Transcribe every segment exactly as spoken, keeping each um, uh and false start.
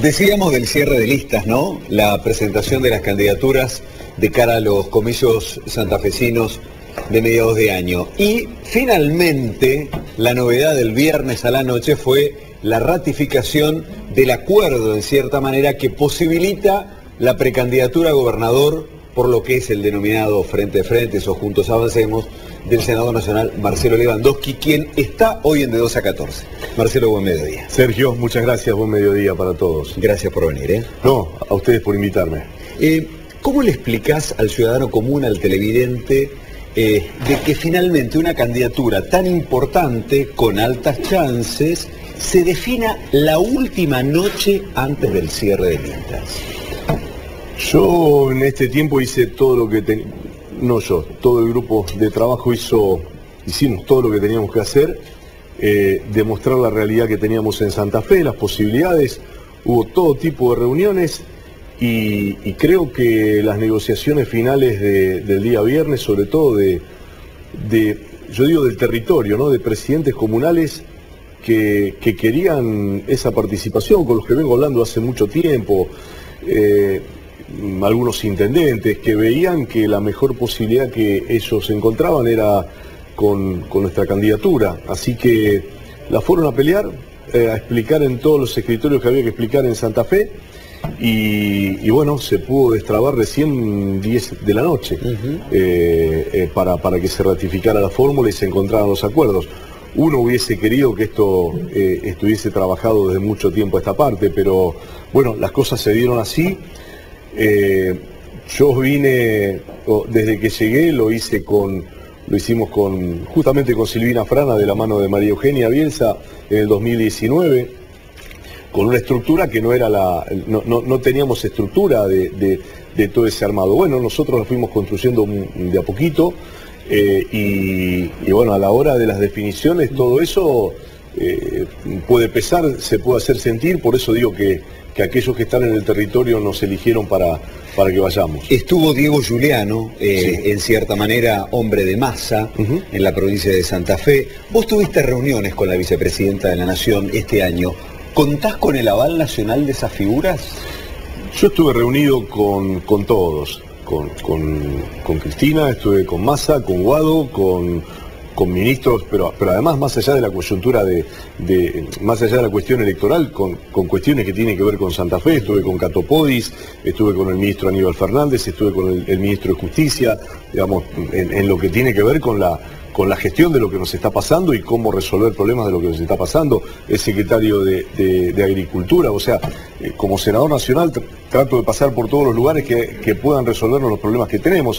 Decíamos del cierre de listas, ¿no? La presentación de las candidaturas de cara a los comicios santafesinos de mediados de año. Y finalmente, la novedad del viernes a la noche fue la ratificación del acuerdo, en cierta manera, que posibilita la precandidatura a gobernador por lo que es el denominado Frente de Frentes o Juntos Avancemos del senador nacional Marcelo Lewandowski, quien está hoy en de doce a catorce. Marcelo, buen mediodía. Sergio, muchas gracias, buen mediodía para todos. Gracias por venir, ¿eh? No, a ustedes por invitarme. Eh, ¿Cómo le explicás al ciudadano común, al televidente, eh, de que finalmente una candidatura tan importante, con altas chances, se defina la última noche antes del cierre de listas? Yo en este tiempo hice todo lo que tenía, no yo, todo el grupo de trabajo hizo, hicimos todo lo que teníamos que hacer, eh, demostrar la realidad que teníamos en Santa Fe, las posibilidades, hubo todo tipo de reuniones y, y creo que las negociaciones finales de, del día viernes, sobre todo de, de, yo digo del territorio, ¿no? De presidentes comunales que, que querían esa participación, con los que vengo hablando hace mucho tiempo, eh, algunos intendentes que veían que la mejor posibilidad que ellos encontraban era con, con nuestra candidatura, así que la fueron a pelear, eh, a explicar en todos los escritorios que había que explicar en Santa Fe y, y bueno, se pudo destrabar recién diez de la noche uh-huh. eh, eh, para, para que se ratificara la fórmula y se encontraran los acuerdos. Uno hubiese querido que esto eh, estuviese trabajado desde mucho tiempo a esta parte, pero bueno, las cosas se dieron así. Eh, yo vine, desde que llegué lo hice con, lo hicimos con, justamente con Silvina Frana de la mano de María Eugenia Bielsa en el dos mil diecinueve, con una estructura que no era la, no, no, no teníamos estructura de, de, de todo ese armado. Bueno, nosotros lo fuimos construyendo de a poquito eh, y, y bueno, a la hora de las definiciones todo eso eh, puede pesar, se puede hacer sentir, por eso digo que que aquellos que están en el territorio nos eligieron para, para que vayamos. Estuvo Diego Giuliano, eh, sí. en cierta manera hombre de masa, uh-huh. en la provincia de Santa Fe. Vos tuviste reuniones con la vicepresidenta de la Nación este año. ¿Contás con el aval nacional de esas figuras? Yo estuve reunido con, con todos, con, con, con Cristina, estuve con Massa, con Guado, con... con ministros, pero, pero además más allá de la coyuntura, de, de más allá de la cuestión electoral, con, con cuestiones que tienen que ver con Santa Fe, estuve con Cato Podis, estuve con el ministro Aníbal Fernández, estuve con el, el ministro de Justicia, digamos, en, en lo que tiene que ver con la, con la gestión de lo que nos está pasando y cómo resolver problemas de lo que nos está pasando, el secretario de, de, de Agricultura, o sea, eh, como senador nacional tr trato de pasar por todos los lugares que, que puedan resolvernos los problemas que tenemos.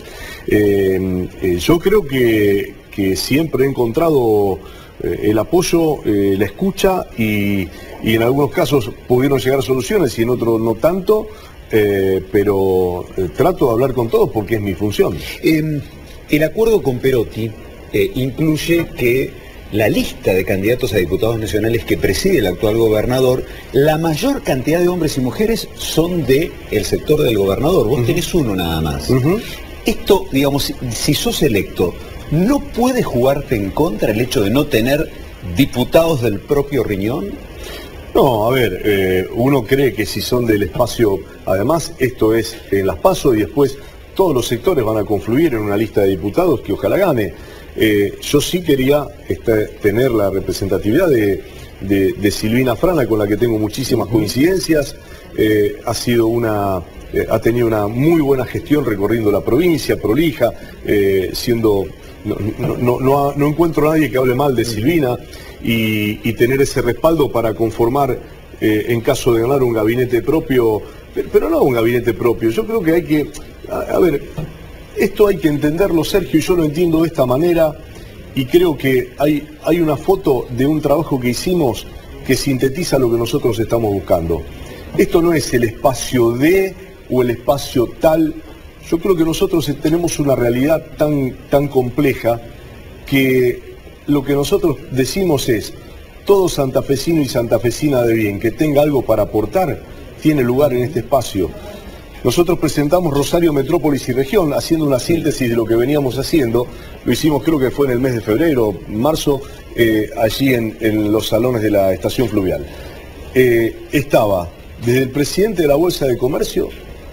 Eh, eh, yo creo que que siempre he encontrado eh, el apoyo, eh, la escucha y, y en algunos casos pudieron llegar a soluciones y en otros no tanto, eh, pero eh, trato de hablar con todos porque es mi función. Eh, el acuerdo con Perotti eh, incluye que la lista de candidatos a diputados nacionales que preside el actual gobernador, la mayor cantidad de hombres y mujeres son del sector del gobernador, vos uh-huh. tenés uno nada más. Uh-huh. Esto, digamos, si, si sos electo, ¿no puede jugarte en contra el hecho de no tener diputados del propio riñón? No, a ver, eh, uno cree que si son del espacio, además esto es en las PASO y después todos los sectores van a confluir en una lista de diputados que ojalá gane. Eh, yo sí quería este, tener la representatividad de, de, de Silvina Frana, con la que tengo muchísimas coincidencias, eh, ha sido una... Eh, ha tenido una muy buena gestión recorriendo la provincia, prolija, eh, siendo... No, no, no, no, no encuentro a nadie que hable mal de Silvina y, y tener ese respaldo para conformar, eh, en caso de ganar, un gabinete propio, pero, pero no un gabinete propio. Yo creo que hay que... A, a ver, esto hay que entenderlo, Sergio, y yo lo entiendo de esta manera y creo que hay, hay una foto de un trabajo que hicimos que sintetiza lo que nosotros estamos buscando. Esto no es el espacio de o el espacio tal. Yo creo que nosotros tenemos una realidad tan, tan compleja que lo que nosotros decimos es, todo santafesino y santafesina de bien que tenga algo para aportar, tiene lugar en este espacio. Nosotros presentamos Rosario, Metrópolis y Región, haciendo una síntesis de lo que veníamos haciendo. Lo hicimos, creo que fue en el mes de febrero, marzo, eh, allí en, en los salones de la estación fluvial. Eh, estaba desde el presidente de la Bolsa de Comercio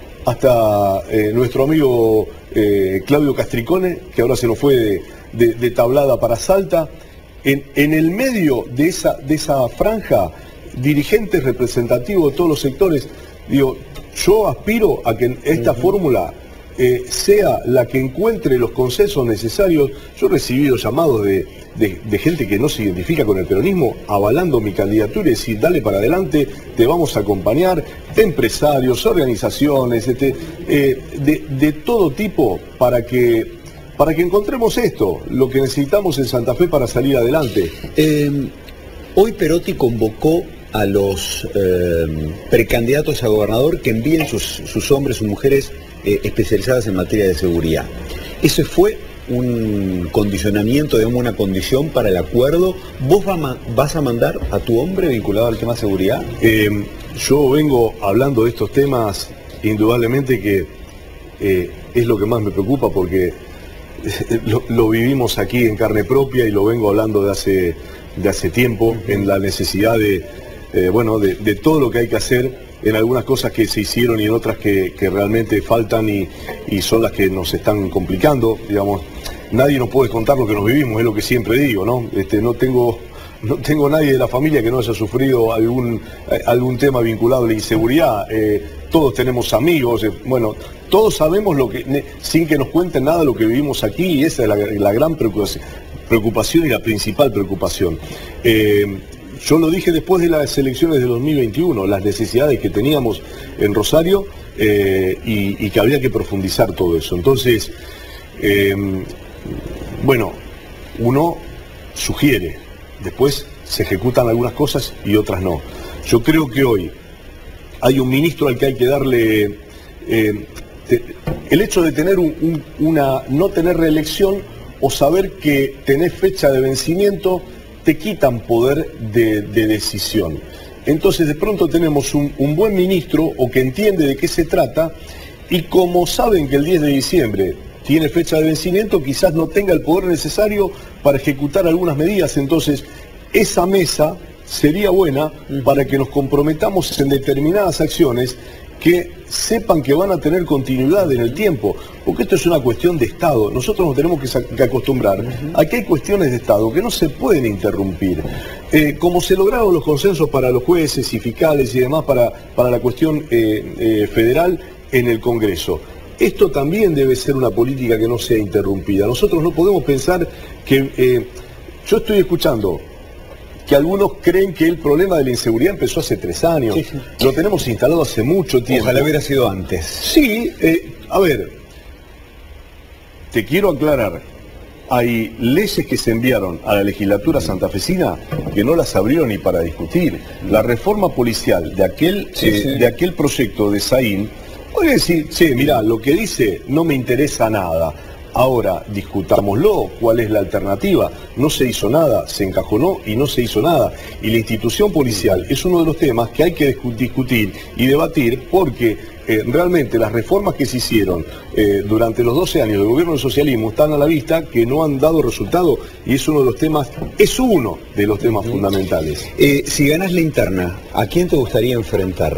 hasta eh, nuestro amigo eh, Claudio Castricone, que ahora se nos fue de, de, de Tablada para Salta. En, en el medio de esa, de esa franja, dirigentes representativos de todos los sectores. Digo, yo aspiro a que esta uh-huh. fórmula eh, sea la que encuentre los consensos necesarios. Yo he recibido llamados de, de, de gente que no se identifica con el peronismo, avalando mi candidatura y decir, dale para adelante, te vamos a acompañar, de empresarios, organizaciones, este, eh, de, de todo tipo, para que... para que encontremos esto, lo que necesitamos en Santa Fe para salir adelante. Eh, hoy Perotti convocó a los eh, precandidatos a gobernador que envíen sus, sus hombres, sus mujeres eh, especializadas en materia de seguridad. ¿Eso fue un condicionamiento, digamos, una condición para el acuerdo? ¿Vos va, vas a mandar a tu hombre vinculado al tema de seguridad? Eh, yo vengo hablando de estos temas, indudablemente que eh, es lo que más me preocupa, porque Lo, lo vivimos aquí en carne propia y lo vengo hablando de hace, de hace tiempo, en la necesidad de, eh, bueno, de, de todo lo que hay que hacer, en algunas cosas que se hicieron y en otras que, que realmente faltan y, y son las que nos están complicando, digamos. Nadie nos puede contar lo que nos vivimos, es lo que siempre digo, ¿no? Este, no tengo... No tengo nadie de la familia que no haya sufrido algún, algún tema vinculado a la inseguridad. Eh, todos tenemos amigos, eh, bueno, todos sabemos lo que, sin que nos cuenten nada, lo que vivimos aquí, y esa es la, la gran preocupación y la principal preocupación. Eh, yo lo dije después de las elecciones de dos mil veintiuno, las necesidades que teníamos en Rosario eh, y, y que había que profundizar todo eso. Entonces, eh, bueno, uno sugiere. Después se ejecutan algunas cosas y otras no. Yo creo que hoy hay un ministro al que hay que darle... Eh, te, el hecho de tener un, un, una, no tener reelección o saber que tenés fecha de vencimiento, te quitan poder de, de decisión. Entonces de pronto tenemos un, un buen ministro o que entiende de qué se trata, y como saben que el diez de diciembre tiene fecha de vencimiento, quizás no tenga el poder necesario para ejecutar algunas medidas. Entonces, esa mesa sería buena para que nos comprometamos en determinadas acciones que sepan que van a tener continuidad en el tiempo, porque esto es una cuestión de Estado. Nosotros nos tenemos que, que acostumbrar a que hay cuestiones de Estado que no se pueden interrumpir. Eh, como se lograron los consensos para los jueces y fiscales y demás para, para la cuestión eh, eh, federal en el Congreso. Esto también debe ser una política que no sea interrumpida. Nosotros no podemos pensar que... Eh, yo estoy escuchando que algunos creen que el problema de la inseguridad empezó hace tres años. Sí, sí. Lo tenemos instalado hace mucho tiempo. Ojalá hubiera sido antes. Sí, eh, a ver, te quiero aclarar. Hay leyes que se enviaron a la legislatura santafesina que no las abrieron ni para discutir. La reforma policial de aquel, sí, eh, sí. de aquel proyecto de Saín, podría decir, che, mirá, lo que dice no me interesa nada. Ahora, discutámoslo, ¿cuál es la alternativa? No se hizo nada, se encajonó y no se hizo nada. Y la institución policial es uno de los temas que hay que discutir y debatir, porque eh, realmente las reformas que se hicieron eh, durante los doce años del gobierno del socialismo están a la vista, que no han dado resultado, y es uno de los temas, es uno de los temas fundamentales. Eh, si ganas la interna, ¿a quién te gustaría enfrentar?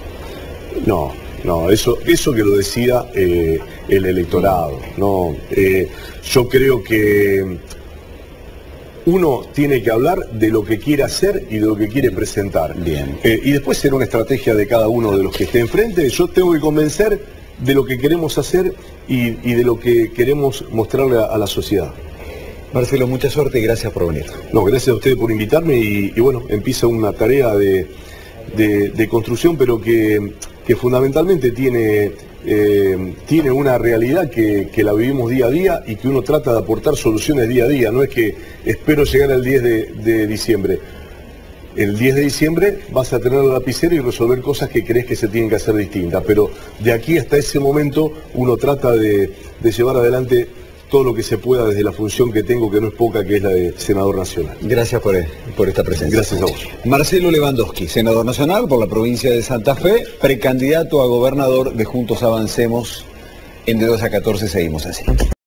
No. No, eso, eso que lo decida eh, el electorado. No, eh, yo creo que uno tiene que hablar de lo que quiere hacer y de lo que quiere presentar. Bien. Eh, y después será una estrategia de cada uno de los que esté enfrente. Yo tengo que convencer de lo que queremos hacer y, y de lo que queremos mostrarle a, a la sociedad. Marcelo, mucha suerte y gracias por venir. No, gracias a ustedes por invitarme y, y bueno, empieza una tarea de, de, de construcción, pero que... que fundamentalmente tiene, eh, tiene una realidad que, que la vivimos día a día y que uno trata de aportar soluciones día a día. No es que espero llegar al diez de diciembre. El diez de diciembre vas a tener la lapicera y resolver cosas que crees que se tienen que hacer distintas, pero de aquí hasta ese momento uno trata de, de llevar adelante todo lo que se pueda desde la función que tengo, que no es poca, que es la de senador nacional. Gracias por, por esta presencia. Gracias a vos. Marcelo Lewandowski, senador nacional por la provincia de Santa Fe, precandidato a gobernador de Juntos Avancemos. En de dos a catorce seguimos así.